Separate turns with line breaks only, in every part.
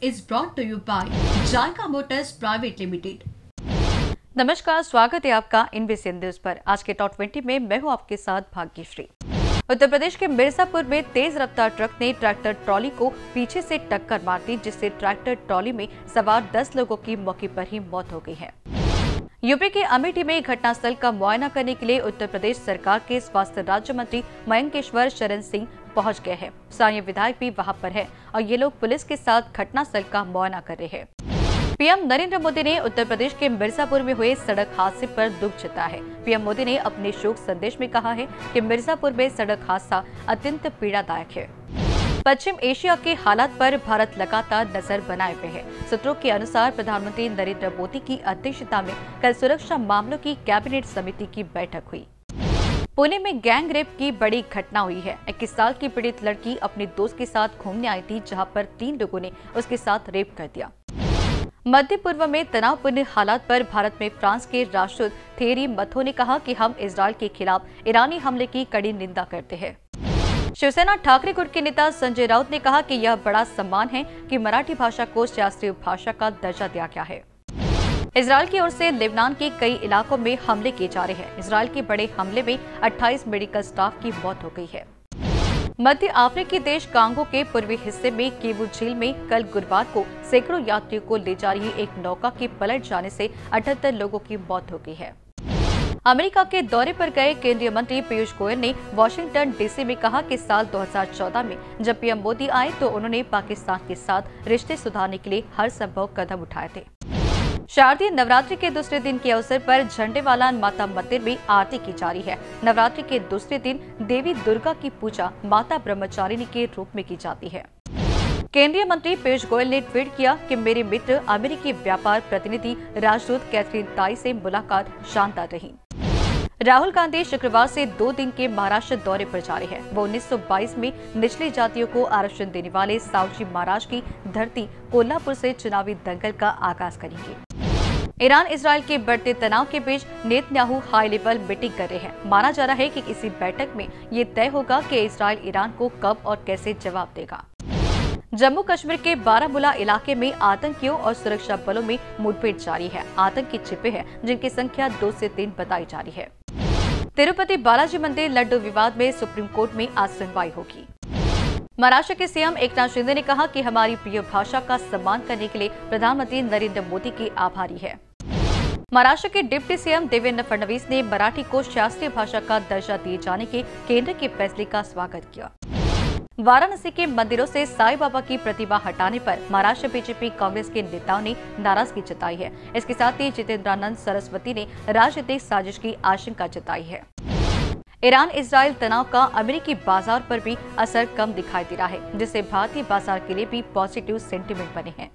is brought to you by Zaika Motors Private Limited.
नमस्कार, स्वागत है आपका इनबीसी न्यूज पर। आज के टॉप 20 में मैं हूं आपके साथ भाग्यश्री। उत्तर प्रदेश के मिर्जापुर में तेज रफ्तार ट्रक ने ट्रैक्टर ट्रॉली को पीछे से टक्कर मार दी, जिससे ट्रैक्टर ट्रॉली में सवार 10 लोगों की मौके पर ही मौत हो गई है। यूपी के अमेठी में घटनास्थल का मुआयना करने के लिए उत्तर प्रदेश सरकार के स्वास्थ्य राज्य मंत्री मयंकेश्वर शरण सिंह पहुंच गए हैं। स्थानीय विधायक भी वहां पर है और ये लोग पुलिस के साथ घटनास्थल का मुआयना कर रहे हैं। पीएम नरेंद्र मोदी ने उत्तर प्रदेश के मिर्जापुर में हुए सड़क हादसे पर दुख जताया है। पीएम मोदी ने अपने शोक संदेश में कहा है कि मिर्जापुर में सड़क हादसा अत्यंत पीड़ादायक है। पश्चिम एशिया के हालात पर भारत लगातार नजर बनाए हुए है। सूत्रों के अनुसार प्रधानमंत्री नरेंद्र मोदी की अध्यक्षता में कल सुरक्षा मामलों की कैबिनेट समिति की बैठक हुई। पुणे में गैंग रेप की बड़ी घटना हुई है। 21 साल की पीड़ित लड़की अपने दोस्त के साथ घूमने आई थी, जहां पर 3 लोगों ने उसके साथ रेप कर दिया। मध्य पूर्व में तनावपूर्ण हालात पर भारत में फ्रांस के राष्ट्रदूत थेरी मथो ने कहा कि हम इजरायल के खिलाफ ईरानी हमले की कड़ी निंदा करते हैं। शिवसेना ठाकरे गुट के नेता संजय राउत ने कहा कि यह बड़ा सम्मान है कि मराठी भाषा को शास्त्रीय भाषा का दर्जा दिया गया है। इजरायल की ओर से लेबनान के कई इलाकों में हमले किए जा रहे हैं। इजरायल के बड़े हमले में 28 मेडिकल स्टाफ की मौत हो गई है। मध्य अफ्रीकी देश कांगो के पूर्वी हिस्से में किवू झील में कल गुरुवार को सैकड़ों यात्रियों को ले जा रही एक नौका के पलट जाने से 78 लोगों की मौत हो गई है। अमेरिका के दौरे पर गए केंद्रीय मंत्री पीयूष गोयल ने वाशिंगटन डीसी में कहा कि साल 2014 में जब पीएम मोदी आए तो उन्होंने पाकिस्तान के साथ रिश्ते सुधारने के लिए हर संभव कदम उठाए थे। शारदीय नवरात्रि के दूसरे दिन के अवसर पर झंडेवालान माता मंदिर में आरती की जा रही है। नवरात्रि के दूसरे दिन देवी दुर्गा की पूजा माता ब्रह्मचारिणी के रूप में की जाती है। केंद्रीय मंत्री पीयूष गोयल ने ट्वीट किया कि मेरे मित्र अमेरिकी व्यापार प्रतिनिधि राजदूत कैथरीन ताई से मुलाकात शानदार रही। राहुल गांधी शुक्रवार से 2 दिन के महाराष्ट्र दौरे पर जा रहे हैं। वो 1922 में निचली जातियों को आरक्षण देने वाले सावजी महाराज की धरती कोल्हापुर से चुनावी दंगल का आगाज करेंगे। ईरान इजरायल के बढ़ते तनाव के बीच नेतन्याहू हाई लेवल मीटिंग कर रहे हैं। माना जा रहा है कि इसी बैठक में ये तय होगा कि इजरायल ईरान को कब और कैसे जवाब देगा। जम्मू कश्मीर के बारामूला इलाके में आतंकियों और सुरक्षा बलों में मुठभेड़ जारी है। आतंकी छिपे हैं, जिनकी संख्या 2 से 3 बताई जा रही है। तिरुपति बालाजी मंदिर लड्डू विवाद में सुप्रीम कोर्ट में आज सुनवाई होगी। महाराष्ट्र के सीएम एकनाथ शिंदे ने कहा कि हमारी प्रिय भाषा का सम्मान करने के लिए प्रधानमंत्री नरेंद्र मोदी की आभारी है। महाराष्ट्र के डिप्टी सीएम देवेंद्र फडणवीस ने मराठी को शास्त्रीय भाषा का दर्जा दिए जाने के केंद्र के फैसले का स्वागत किया। वाराणसी के मंदिरों से साईं बाबा की प्रतिमा हटाने पर महाराष्ट्र बीजेपी कांग्रेस के नेताओं ने नाराजगी जताई है। इसके साथ ही जितेंद्रानंद सरस्वती ने राजनीतिक साजिश की आशंका जताई है। ईरान इजरायल तनाव का अमेरिकी बाजार पर भी असर कम दिखाई दे रहा है, जिससे भारतीय बाजार के लिए भी पॉजिटिव सेंटीमेंट बने हैं।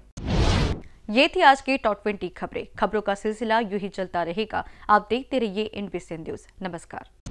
ये थी आज की टॉप 20 खबरें। खबरों का सिलसिला यूं ही चलता रहेगा। आप देखते रहिए इनबीसी न्यूज। नमस्कार।